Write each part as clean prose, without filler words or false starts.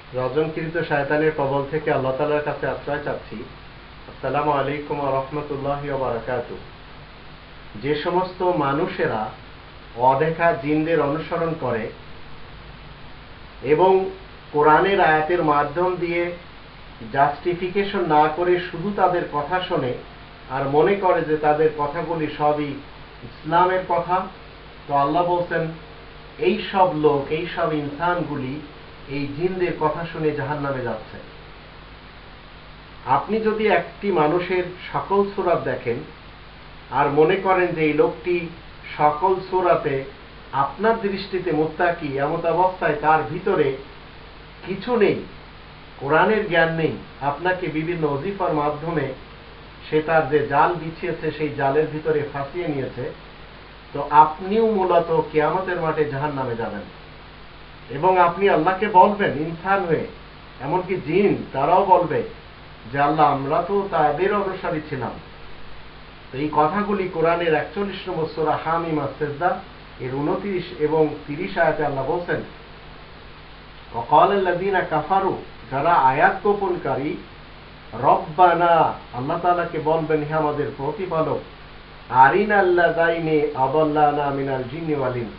রজনকৃত শয়তানের কবল থেকে আল্লাহ তাআলার কাছে আশ্রয় চাচ্ছি। আসসালামু আলাইকুম ওয়া রাহমাতুল্লাহি ওয়া বারাকাতুহু। যে সমস্ত মানুষেরা অদেখা জিনদের অনুসরণ করে এবং কোরআনের আয়াতের মাধ্যম দিয়ে জাস্টিফিকেশন না করে শুধু তাদের কথা শোনে আর মনে করে যে তাদের কথাগুলি সবই ইসলামের কথা, তো আল্লাহ বলছেন এই সব লোক, এই সব ইনসানগুলি এই জিনদের কথা শুনে জাহান্নামে যাচ্ছে। আপনি যদি একটি মানুষের সকল সূরাত দেখেন আর মনে করেন যে এই লোকটি সকল সূরাতে আপনার দৃষ্টিতে মুত্তাকি, এমত অবস্থায় তার ভিতরে কিছু নেই, কোরআনের জ্ঞান নেই, আপনাকে বিভিন্ন ওজিফার মাধ্যমে সে তার যে জাল বিছিয়েছে সেই জালের ভিতরে ফাঁসিয়ে নিয়েছে, তো আপনিও মূলত কিয়ামতের মাঠে জাহান্নামে যাবেন। এবং আপনি আল্লাহকে বলবেন ইনসান হয়ে, এমনকি জিন তারাও বলবে যে আল্লাহ আমরা তো তাদের অনুসারী ছিলাম। তো এই কথাগুলি কোরআনের 41 নম্বর সূরা হামিম আস-সিজদা এর 29 এবং 30 আয়াতে আল্লাহ বলছেন, ওয়াকাল আল্লাযীনা কাফারু, যারা আয়াত গোপনকারী, রব্বানা, আল্লাহ তাআলাকে বলবেন হে আমাদের প্রতিপালক, আরিনাল্লাযাইনি আদাল্লানা মিনাল জিন্নি ওয়াল ইনস,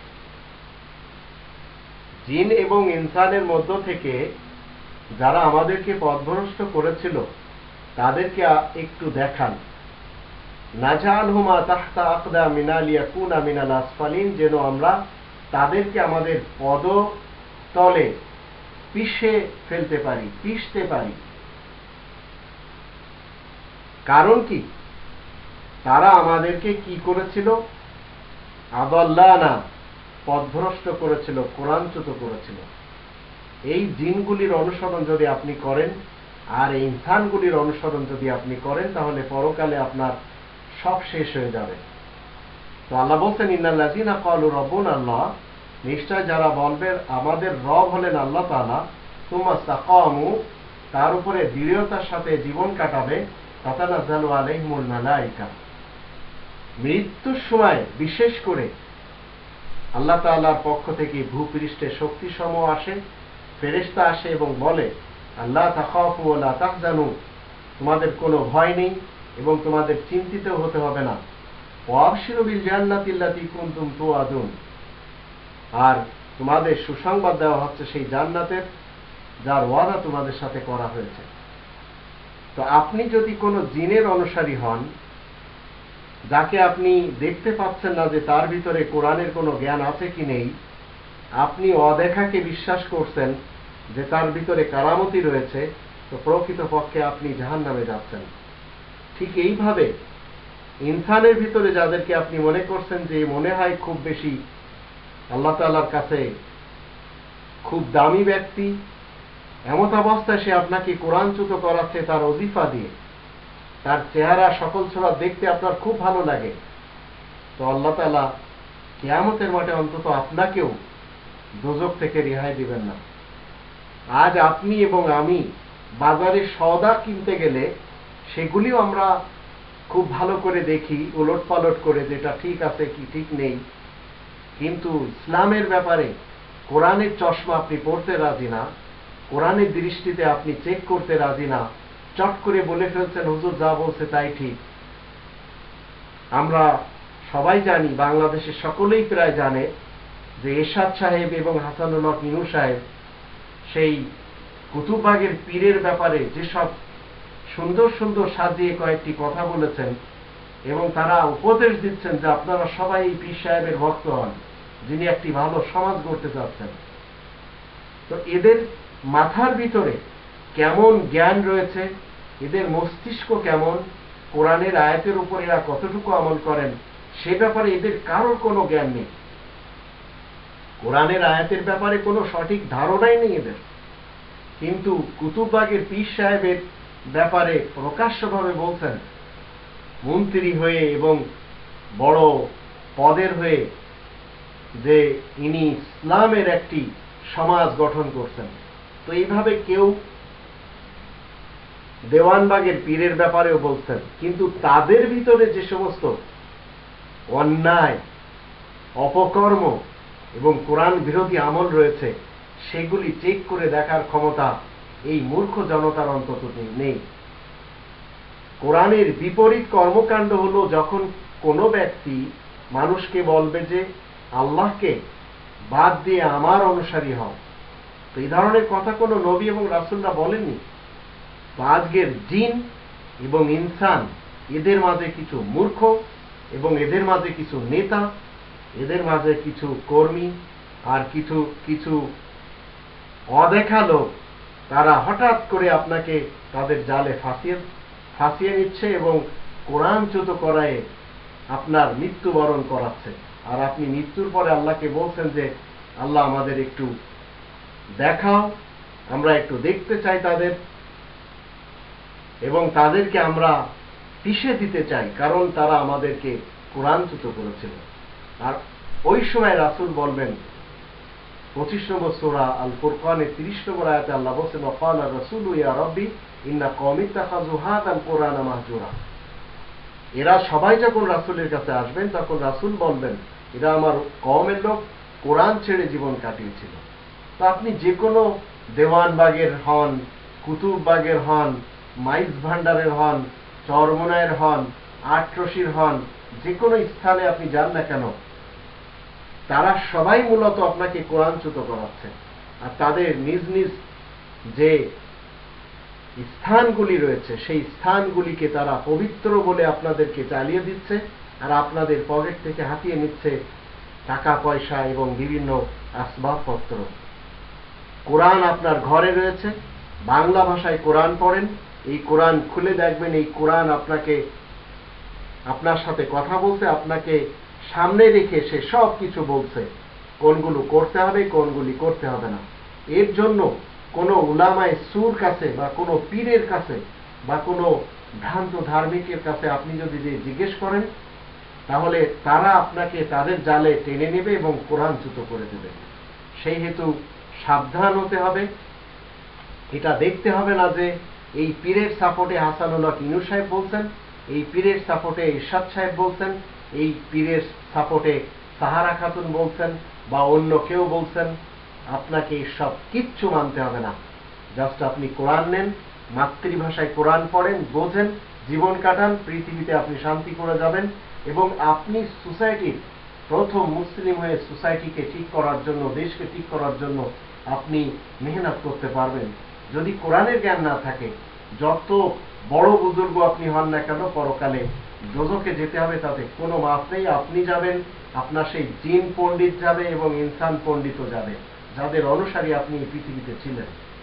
জিন এবং ইনসানের মধ্য থেকে যারা আমাদেরকে পথভ্রষ্ট করেছিল তাদেরকে একটু দেখান, নাজালহুমা তাহতা আকদামিনা লিয়াকুনা মিনাল আসফালিন, যেন আমরা তাদেরকে আমাদের পদতলে পিষে ফেলতে পারি, পিষতে পারি। কারণ কি? তারা আমাদেরকে কি করেছিল? আদাল্লানা, পথভ্রষ্ট করেছিল, কোরআনচ্যুত করেছিল। এই জিনগুলির অনুসরণ যদি আপনি করেন আর এই ইনসানগুলির অনুসরণ যদি আপনি করেন, তাহলে পরকালে আপনার সব শেষ হয়ে যাবে। তো আল্লাহ বলছেন, ইন্নাল্লাযীনা ক্বালু রাব্বুনা আল্লাহ, নিশ্চয় যারা বলবে আমাদের রব হলেন আল্লাহ তাআলা, সুম্মা ইসতাকামু, তার উপরে দৃঢ়তার সাথে জীবন কাটাবে, তাতানাজ্জালু আলাইহিমুল মালায়েকা, মৃত্যুর সময় বিশেষ করে আল্লাহ তাআলার পক্ষ থেকে ভূপৃষ্ঠে শক্তিসমূহ আসে, ফেরেশতা আসে এবং বলে, আল্লাহ তাখাফু ওয়া লা তাহজানু, তোমাদের কোনো ভয় নেই এবং তোমাদের চিন্তিত হতে হবে না, ওয়াবশিরু বিল জান্নাতিল্লাতী কুনতুম তুআদুন, আর তোমাদের সুসংবাদ দেওয়া হচ্ছে সেই জান্নাতের যার ওয়াদা তোমাদের সাথে করা হয়েছে। তো আপনি যদি কোনো জিনের অনুসারী হন, যাকে আপনি দেখতে পাচ্ছেন না যে তার ভিতরে কোরআনের কোনো জ্ঞান আছে কি নেই, আপনি অদেখাকে বিশ্বাস করছেন যে তার ভিতরে কারামতি রয়েছে, তো প্রকৃতপক্ষে আপনি জাহান্নামে যাচ্ছেন। ঠিক এইভাবে ইনসানের ভিতরে যাদেরকে আপনি মনে করছেন যে মনে হয় খুব বেশি আল্লাহ তাআলার কাছে খুব দামি ব্যক্তি, এমত অবস্থায় সে আপনাকে কোরআনচ্যুত করাচ্ছে তার ওজিফা দিয়ে, তার চেহারা সকল সূরা দেখতে আপনার খুব ভালো লাগে, তো আল্লাহ তাআলা কিয়ামতের মাঠে অন্তত আপনাকেও দোজখ থেকে রেহাই দিবেন না। আজ আপনি এবং আমি বাজারে সওদা কিনতে গেলে সেগুলিও আমরা খুব ভালো করে দেখি, উলট পালট করে, যেটা ঠিক আছে কি ঠিক নেই, কিন্তু ইসলামের ব্যাপারে কোরআনের চশমা আপনি পড়তে রাজি না, কোরআনের দৃষ্টিতে আপনি চেক করতে রাজি না, চট করে বলে ফেলছেন হুজুর যা বলছে তাই ঠিক। আমরা সবাই জানি, বাংলাদেশের সকলেই প্রায় জানে যে এরশাদ সাহেব এবং হাসানুল হক ইনু সাহেব সেই কুতুববাগের পীরের ব্যাপারে যেসব সুন্দর সুন্দর সাজিয়ে কয়েকটি কথা বলেছেন এবং তারা উপদেশ দিচ্ছেন যে আপনারা সবাই এই পীর সাহেবের ভক্ত হন, যিনি একটি ভালো সমাজ গড়তে চাচ্ছেন। তো এদের মাথার ভিতরে কেমন জ্ঞান রয়েছে, এদের মস্তিষ্ক কেমন, কোরআনের আয়াতের উপর এরা কতটুকু আমল করেন, সে ব্যাপারে এদের কারোর কোনো জ্ঞান নেই। কোরআনের আয়াতের ব্যাপারে কোনো সঠিক ধারণাই নেই এদের, কিন্তু কুতুববাগের পীর সাহেবের ব্যাপারে প্রকাশ্যভাবে বলছেন, মন্ত্রী হয়ে এবং বড় পদের হয়ে, যে ইনি ইসলামের একটি সমাজ গঠন করছেন। তো এইভাবে কেউ দেওয়ানবাগের পীরের ব্যাপারেও বলছেন, কিন্তু তাদের ভিতরে যে সমস্ত অন্যায়, অপকর্ম এবং কোরআন বিরোধী আমল রয়েছে, সেগুলি চেক করে দেখার ক্ষমতা এই মূর্খ জনতার অন্তত নেই। কোরআনের বিপরীত কর্মকাণ্ড হলো যখন কোনো ব্যক্তি মানুষকে বলবে যে আল্লাহকে বাদ দিয়ে আমার অনুসারী হও। তো এই ধরনের কথা কোনো নবী এবং রাসূলরা বলেননি। তো আজকের জিন এবং ইনসান, এদের মাঝে কিছু মূর্খ এবং এদের মাঝে কিছু নেতা, এদের মাঝে কিছু কর্মী আর কিছু কিছু অদেখা লোক, তারা হঠাৎ করে আপনাকে তাদের জালে ফাঁসিয়ে নিচ্ছে এবং কোরআনচ্যুত করায় আপনার মৃত্যুবরণ করাচ্ছে। আর আপনি মৃত্যুর পরে আল্লাহকে বলছেন যে আল্লাহ আমাদের একটু দেখাও, আমরা একটু দেখতে চাই তাদের, এবং তাদেরকে আমরা পিষে দিতে চাই, কারণ তারা আমাদেরকে কোরআনচ্যুত করেছিল। আর ওই সময় রাসূল বলবেন 25 নম্বর সূরা আল ফুরকানের 30 নম্বর আয়াতে আল্লাহ বলেন, ওয়াকালা রাসূলু ইয়া রাব্বি ইন্না কওমি ইত্তাখাযু হাযাল কুরআনা মাহজুরা। এরা সবাই যখন রাসূলের কাছে আসবেন তখন রাসূল বলবেন, এরা আমার কওমের লোক, কোরআন ছেড়ে জীবন কাটিয়েছিল। তো আপনি যে কোনো দেওয়ানবাগের হন, কুতুববাগের হন, মাইজ ভান্ডারের হন, চরমনায়ের হন, আটরশির হন, যে কোনো স্থানে আপনি যান না কেন, তারা সবাই মূলত আপনাকে কোরআনচ্যুত করাচ্ছে। আর তাদের নিজ নিজ যে স্থানগুলি রয়েছে সেই স্থানগুলিকে তারা পবিত্র বলে আপনাদেরকে চালিয়ে দিচ্ছে, আর আপনাদের পকেট থেকে হাতিয়ে নিচ্ছে টাকা পয়সা এবং বিভিন্ন আসবাবপত্র। কোরআন আপনার ঘরে রয়েছে, বাংলা ভাষায় কোরআন পড়েন, এই কোরআন খুলে দেখবেন এই কোরআন আপনার সাথে কথা বলছে, আপনাকে সামনে রেখে সে সব কিছু বলছে, কোনগুলো করতে হবে কোনগুলি করতে হবে না। এর জন্য কোনো উলামায়ে সুর কাছে বা কোনো পীরের কাছে বা কোনো ভ্রান্ত ধার্মিকের কাছে আপনি যদি জিজ্ঞেস করেন, তাহলে তারা আপনাকে তাদের জালে টেনে নেবে এবং কোরআনচ্যুত করে দেবে। সেই হেতু সাবধান হতে হবে। এটা দেখতে হবে না যে এই পীরের সাপোর্টে হাসানুল্লাহ কিনু সাহেব বলছেন, এই পীরের সাপোর্টে ইরশাদ সাহেব বলছেন, এই পীরের সাপোর্টে সাহারা খাতুন বলছেন বা অন্য কেউ বলছেন। আপনাকে সব কিচ্ছু মানতে হবে না। জাস্ট আপনি কোরআন নেন, মাতৃভাষায় কোরআন পড়েন, বোঝেন, জীবন কাটান, পৃথিবীতে আপনি শান্তি করে যাবেন এবং আপনি সোসাইটির প্রথম মুসলিম হয়ে সোসাইটিকে ঠিক করার জন্য, দেশকে ঠিক করার জন্য আপনি মেহনত করতে পারবেন। যদি কোরআনের জ্ঞান না থাকে, যত বড় বুজুর্গ আপনি হন না কেন, পরকালে দোজখে যেতে হবে, তাতে কোনো মাপ নেই। আপনি যাবেন, আপনার সেই জিন পণ্ডিত যাবে এবং ইনসান পণ্ডিতও যাবে, যাদের অনুসারী আপনি এই পৃথিবীতে ছিলেন।